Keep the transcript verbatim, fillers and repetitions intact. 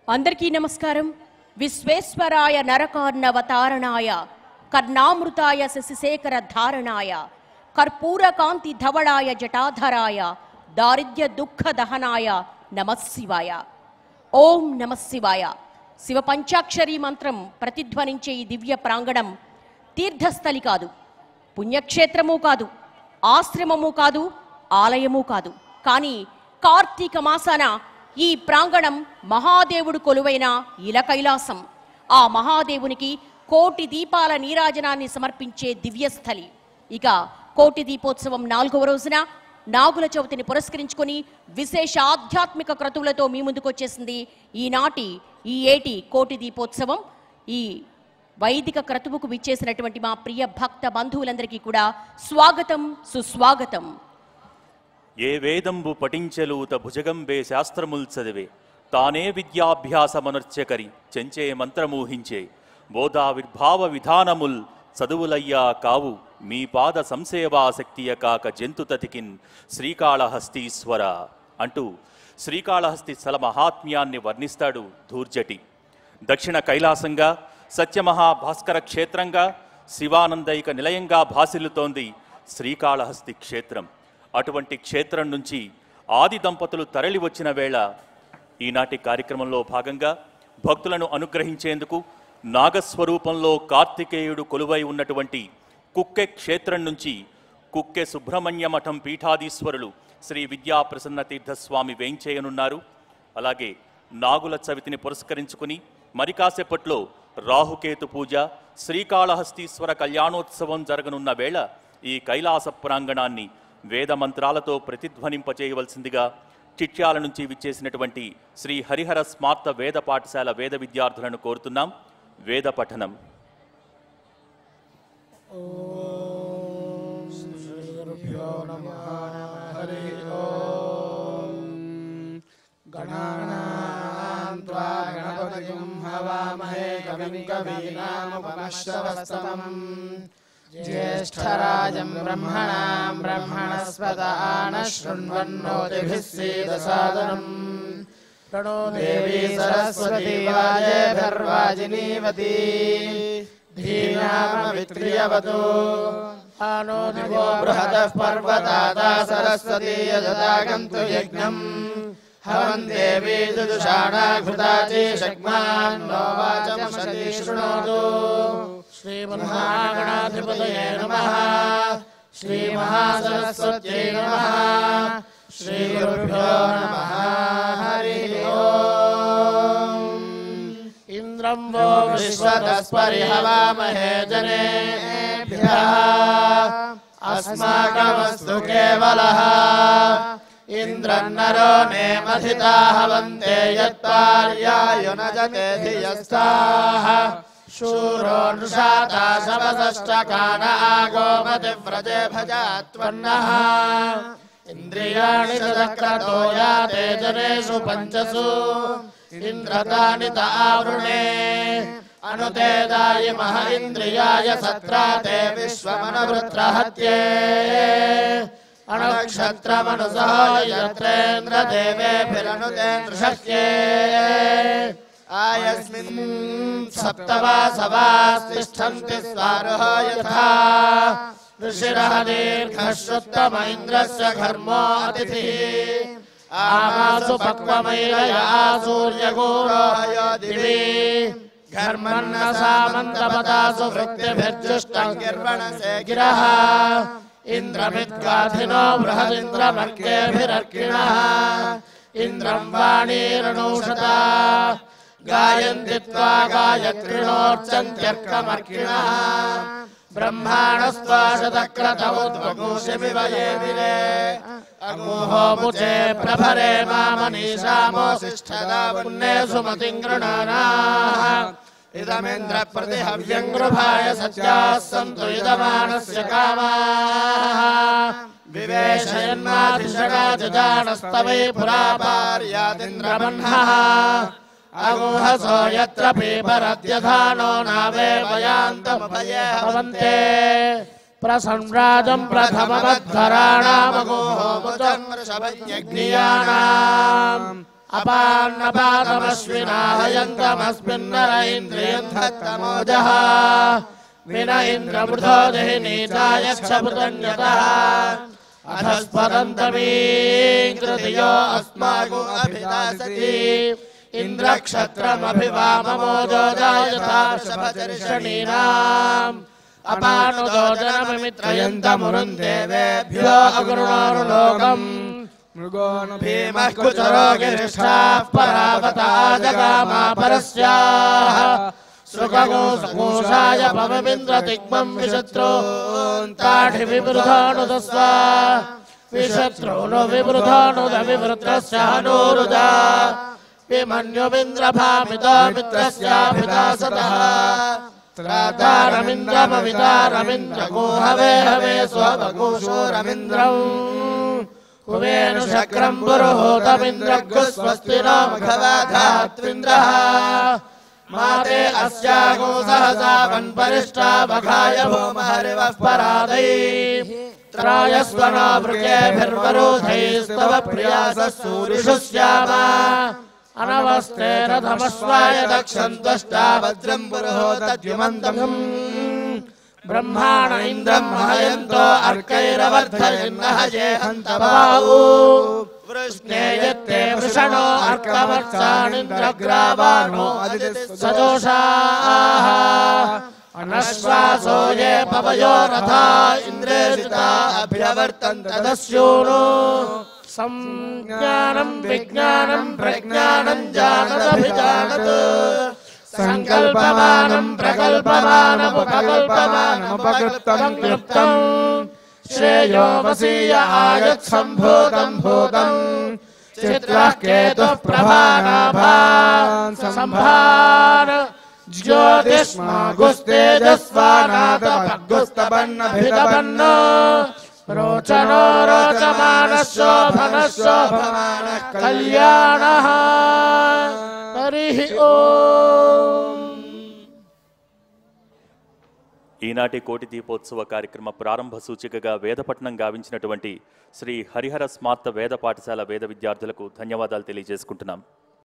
అందరికీ నమస్కారం. విశ్వేశ్వరాయ నరకార్ణవతారణాయ కర్ణామృతాయ శశిశేఖర ధారణాయ కర్పూరకాంతి ధవళాయ జటాధరాయ దారిద్ర్య దుఃఖ దహనాయ నమశివాయ. ఓం నమశివాయ. శివ పంచాక్షరీ మంత్రం ప్రతిధ్వనించే ఈ దివ్య ప్రాంగణం తీర్థస్థలి కాదు, పుణ్యక్షేత్రము కాదు, ఆశ్రమము కాదు, ఆలయము కాదు. కానీ కార్తీక మాసాన ఈ ప్రాంగణం మహాదేవుడు కొలువైన ఇల కైలాసం. ఆ మహాదేవునికి కోటి దీపాల నీరాజనాన్ని సమర్పించే దివ్యస్థలి. ఇక కోటి దీపోత్సవం నాలుగవ రోజున నాగుల చవితిని పురస్కరించుకొని విశేష ఆధ్యాత్మిక క్రతువులతో మీ ముందుకు వచ్చేసింది ఈనాటి ఈ ఏటి కోటి దీపోత్సవం. ఈ వైదిక క్రతువుకు విచ్చేసినటువంటి మా ప్రియ భక్త బంధువులందరికీ కూడా స్వాగతం, సుస్వాగతం. ఏ వేదంబు పఠించలూత భుజగంబే శాస్త్రముల్ చదివే తానే విద్యాభ్యాసమనర్చకరి చెంచే మంత్రమూహించే బోధావిర్భావ విధానముల్ చదువులయ్యా కావు మీ పాద సంసేవాశక్తియ కాక జంతుతతికిన్ శ్రీకాళహస్తీశ్వర అంటూ శ్రీకాళహస్తి స్థల మహాత్మ్యాన్ని వర్ణిస్తాడు ధూర్జటి. దక్షిణ కైలాసంగా సత్యమహాభాస్కర క్షేత్రంగా శివానందైక నిలయంగా భాసిల్లుతోంది శ్రీకాళహస్తి క్షేత్రం. అటువంటి క్షేత్రం నుంచి ఆది దంపతులు తరలి వచ్చిన వేళ ఈనాటి కార్యక్రమంలో భాగంగా భక్తులను అనుగ్రహించేందుకు నాగస్వరూపంలో కార్తికేయుడు కొలువై ఉన్నటువంటి కుక్కె క్షేత్రం నుంచి కుక్కె సుబ్రహ్మణ్య మఠం పీఠాధీశ్వరులు శ్రీ విద్యా ప్రసన్న తీర్థస్వామి వేంచేయనున్నారు. అలాగే నాగుల చవితిని పురస్కరించుకుని మరి కాసేపట్లో రాహుకేతు పూజ, శ్రీకాళహస్తీశ్వర కళ్యాణోత్సవం జరగనున్న వేళ ఈ కైలాస ప్రాంగణాన్ని వేద మంత్రాలతో ప్రతిధ్వనింపచేయవలసిందిగా చిట్యాల నుంచి విచ్చేసినటువంటి శ్రీ హరిహర స్మార్త వేద పాఠశాల వేద విద్యార్థులను కోరుతున్నాం. వేద పఠనం. ज्येष्ठराजं ब्रह्मणां ब्रह्मणस्पत आनः शृण्वन्नोतिभिः सीदसादनम् प्रणो देवी सरस्वती वाजेभिर्वाजिनीवती धीनामवित्रियवतु आनो दिवो बृहतः पर्वताता सरस्वती यजतागन्तु यज्ञम् हवन् देवी दुदुषाणा घृताची शक्मान्नो वाचमशती शृणोतु. श्रीमहागणाधिपतये नमः. श्रीमहासरस्वत्यै नमः. श्रीगुरुभ्यो नमः. हरिः ओम्. इन्द्रं वो विश्वतस्परिहवामहे जनेभ्यः अस्माकमस्तु केवलः. इन्द्रन्नरो नेमधिता हवन्ते यत्पार्यायुनजते धियस्ताः शूरो नृषाता शवसश्चकान आगोमतिव्रजे भजात्वन्नः. इन्द्रियाणि तदक्रतो याते जनेषु पञ्चसु इन्द्रतानि त आवृणे अनुते दायिमः इन्द्रियाय सत्राते विश्वमनुवृत्रहत्ये अनक्षत्रमनुसह यत्रेन्द्रदेवेभिरनुते नृषह्ये आयस्मिन् सप्तवासवास्तिष्ठन्ति स्वारुहो यथा ऋषिरः दीर्घः श्रुत्तम इन्द्रस्य घर्मो अतिथिः आमासु पक्वमैलया सूर्यगूरोहयो दिवि घर्मन्न सामन्तपदासु वृत्तिभिर्जुष्टं गिर्वणसे गिरः इन्द्रमिद्गाधिनो बृहदिन्द्रमर्केभिरर्किणः इन्द्रं वाणीरनूषता गायन्ति त्वा गायत्रिणोर्चन्त्यर्कमर्किणः ब्रह्माणस्त्वाशतक्रतौद्वगूषिमिव ये विरे अगूहो मुचे प्रभरे मामनीषामोऽसिष्ठदा पुण्ये सुमतिं गृणानाः इदमिन्द्र प्रतिहव्यं गृभाय सत्याः सन्तु इदमानस्य कामाः विवेशयन्माधिषगाजजानस्तवै पुरापार्यादिन्द्रमह्नः अगुहसो यत्र पीपरद्यधानो नावे वयान्तमुभये भवन्ते प्रसंराजं प्रथममध्वराणामगुहो मुचं वृषभयज्ञियाणाम् अपान्नपातमश्विनाहयन्तमस्मिन्नर इन्द्रियं धत्तमोजः विन इन्द्रमृधो देहिनी चायक्षभृतन्यतः अधस्पदन्तमीकृतियो अस्माकु अभिदासति इन्द्रक्षत्रमभिवाममोजो जायता वृषभचर्षणीनाम् अपानुदोजनमित्रयन्तमुरुन् देवेभ्यो अगुरुणोरुलोकम् भीमः कुचरो गिरिष्ठाः परावता जगामा परस्याः सुखगोषाय भवमिन्द्रतिग्मं विशत्रून्ताढि विवृधानुदस्व विशत्रूनु विवृधानुदविवृत्रस्य हनूरुजा विमन्युमिन्द्रभामितो मित्रस्याभिदासतः त्रातारमिन्द्रमवितारमिन्द्रगो हवे स्वभगोषोरमिन्द्रम् कुवेन शक्रं पुरुहूतमिन्द्रग्गु स्वस्ति नो मघवाधात्विन्द्रः माते अस्यागो सहसा वन्परिष्टा बघाय भूमहरिवः परादै त्रायस्वनो वृकेभिर्वरोधैस्तव प्रियासः सूरिषु स्यामा अनवस्ते रथमश्वाय दक्षं त्वष्टा वज्रं पुरुहूतद्युमन्तम् ब्रह्माण इन्द्रं महयन्तो अर्कैरवर्धयन्नः जेहन्तवाऊ वृष्णेयत्ते वृषणो अर्कवर्षाणिन्द्रग्रावाणो सजोषाः अनश्वासो ये पवयो रथा इन्द्रेषिता अभ्यवर्तन्त दस्यूनो संज्ञानं विज्ञानं प्रज्ञानं जानदभिजानत् संकल्पमानं प्रकल्पमानमुपकल्पमानमुपकृतं क्लृप्तं श्रेयो वसीय आयत्सम्भूतं भूतं चित्रः केतुः प्रभानाभान् संभार ज्योतिष्मागुस्तेजस्वानाथभग्गुस्तपन्नभितपन्न रोचनो रोचमानः शोभनः शोभमानः कल्याणः हरिः ओम्। ఈనాటి కోటి దీపోత్సవ కార్యక్రమ ప్రారంభ సూచికగా వేదపట్నం గావించినటువంటి శ్రీ హరిహర స్మార్త వేద పాఠశాల వేద విద్యార్థులకు ధన్యవాదాలు తెలియజేసుకుంటున్నాం.